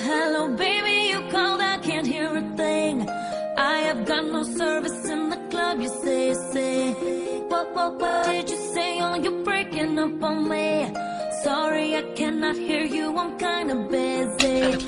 Hello, baby, you called, I can't hear a thing. I have got no service in the club, you say. What did you say? Oh, you're breaking up on me. Sorry, I cannot hear you, I'm kinda busy.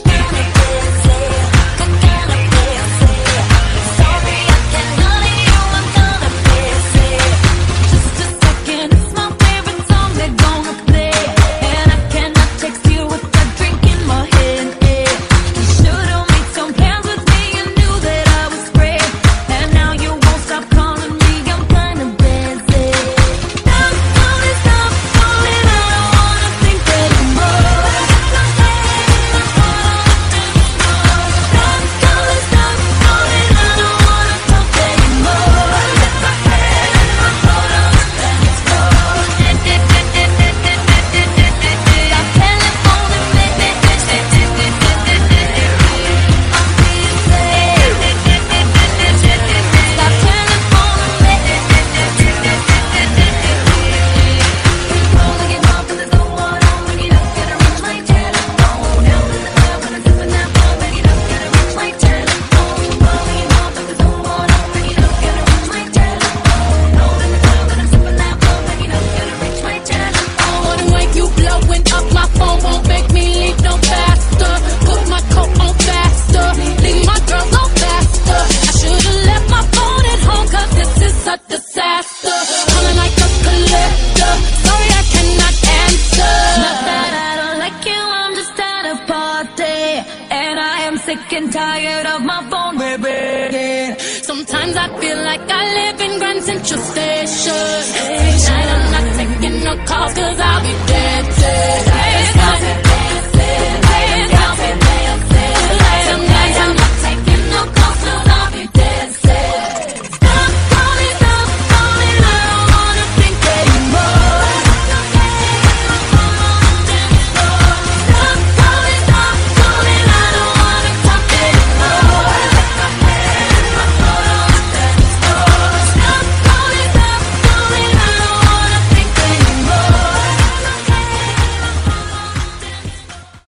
Sick and tired of my phone, baby. Sometimes I feel like I live in Grand Central Station. Tonight I'm not taking no calls, cause I'll be dead.